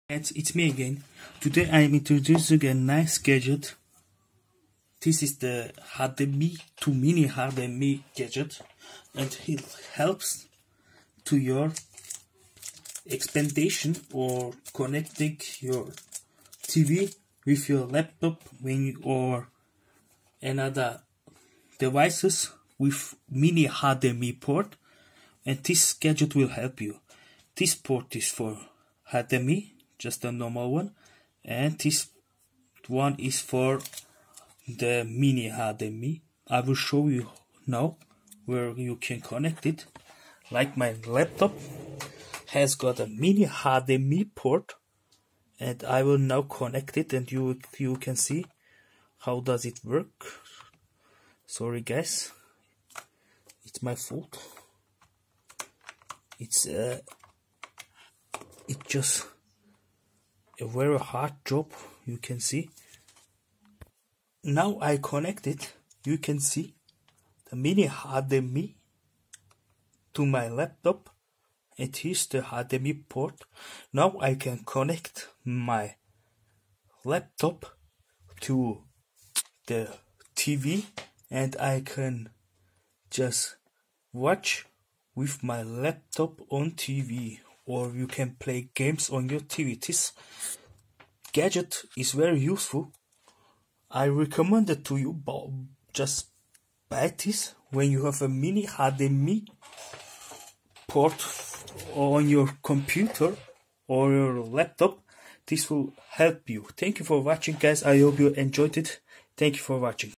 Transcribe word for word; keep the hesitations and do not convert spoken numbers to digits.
It's, it's me again. Today I'm introducing a nice gadget. This is the H D M I to mini H D M I gadget, and it helps to your expandation or connecting your T V with your laptop when you, or another devices with mini H D M I port, and this gadget will help you. This port is for H D M I, just a normal one, and this one is for the mini H D M I. I will show you now where you can connect it. Like my laptop has got a mini H D M I port, and I will now connect it, and you you can see how does it work. Sorry guys, it's my fault. It's uh, it's just a very hard job, you can see. Now I connect it, you can see the mini H D M I to my laptop. It is the H D M I port. Now I can connect my laptop to the T V, and I can just watch with my laptop on T V, or you can play games on your T V. This gadget is very useful. I recommend it to you, but just buy this when you have a mini H D M I port on your computer or your laptop. This will help you. Thank you for watching, guys. I hope you enjoyed it. Thank you for watching.